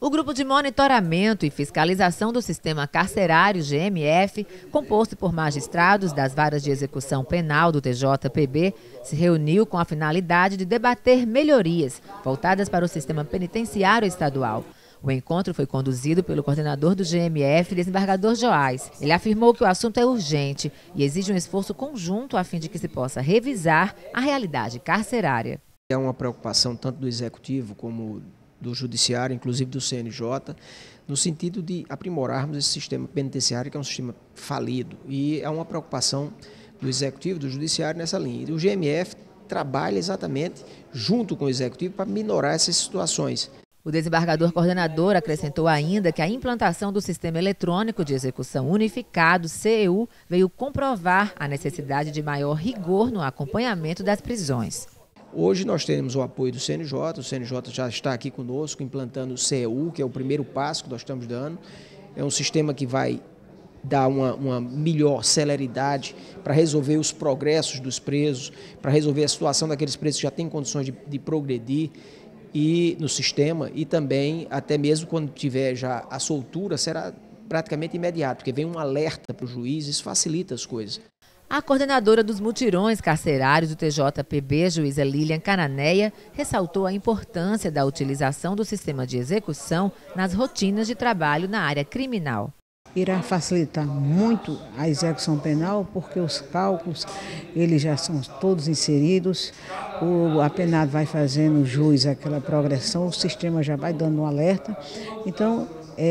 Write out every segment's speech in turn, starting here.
O Grupo de Monitoramento e Fiscalização do Sistema Carcerário, GMF, composto por magistrados das varas de execução penal do TJPB, se reuniu com a finalidade de debater melhorias voltadas para o sistema penitenciário estadual. O encontro foi conduzido pelo coordenador do GMF, desembargador Joás. Ele afirmou que o assunto é urgente e exige um esforço conjunto a fim de que se possa revisar a realidade carcerária. É uma preocupação tanto do Executivo como do Judiciário, inclusive do CNJ, no sentido de aprimorarmos esse sistema penitenciário, que é um sistema falido. E é uma preocupação do Executivo, do Judiciário nessa linha. E o GMF trabalha exatamente junto com o Executivo para minorar essas situações. O desembargador coordenador acrescentou ainda que a implantação do Sistema Eletrônico de Execução Unificado, CEU, veio comprovar a necessidade de maior rigor no acompanhamento das prisões. Hoje nós temos o apoio do CNJ, o CNJ já está aqui conosco implantando o CEU, que é o primeiro passo que nós estamos dando. É um sistema que vai dar uma melhor celeridade para resolver os progressos dos presos, para resolver a situação daqueles presos que já têm condições de progredir no sistema, e também, até mesmo quando tiver já a soltura, será praticamente imediato, porque vem um alerta para o juiz, isso facilita as coisas. A coordenadora dos mutirões carcerários do TJPB, juíza Lilian Cananeia, ressaltou a importância da utilização do sistema de execução nas rotinas de trabalho na área criminal. Irá facilitar muito a execução penal, porque os cálculos eles já são todos inseridos, o apenado vai fazendo jus àquela progressão, o sistema já vai dando um alerta. Então,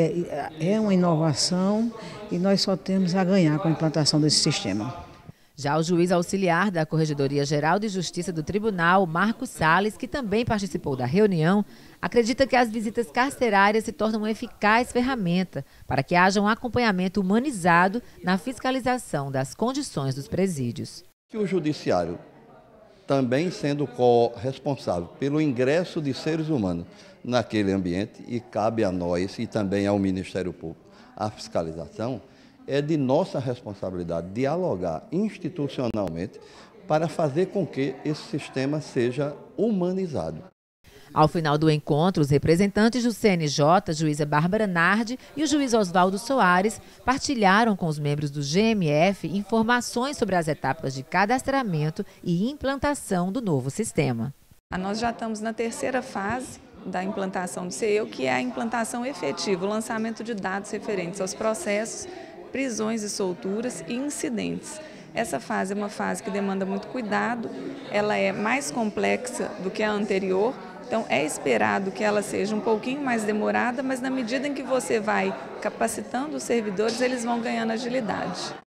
é uma inovação e nós só temos a ganhar com a implantação desse sistema. Já o juiz auxiliar da Corregedoria Geral de Justiça do Tribunal, Marcos Salles, que também participou da reunião, acredita que as visitas carcerárias se tornam uma eficaz ferramenta para que haja um acompanhamento humanizado na fiscalização das condições dos presídios. O Judiciário, também sendo corresponsável pelo ingresso de seres humanos naquele ambiente, e cabe a nós e também ao Ministério Público a fiscalização, é de nossa responsabilidade dialogar institucionalmente para fazer com que esse sistema seja humanizado. Ao final do encontro, os representantes do CNJ, juíza Bárbara Nardi e o juiz Oswaldo Soares, partilharam com os membros do GMF informações sobre as etapas de cadastramento e implantação do novo sistema. Nós já estamos na terceira fase da implantação do CEU, que é a implantação efetiva, o lançamento de dados referentes aos processos, prisões e solturas e incidentes. Essa fase é uma fase que demanda muito cuidado, ela é mais complexa do que a anterior, então é esperado que ela seja um pouquinho mais demorada, mas na medida em que você vai capacitando os servidores, eles vão ganhando agilidade.